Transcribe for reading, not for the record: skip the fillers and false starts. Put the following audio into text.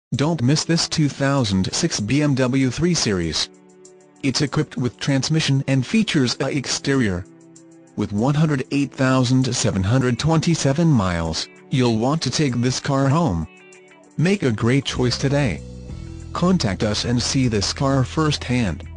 Don't miss this 2006 BMW 3 Series. It's equipped with transmission and features a exterior. With 108,727 miles, you'll want to take this car home. Make a great choice today. Contact us and see this car firsthand.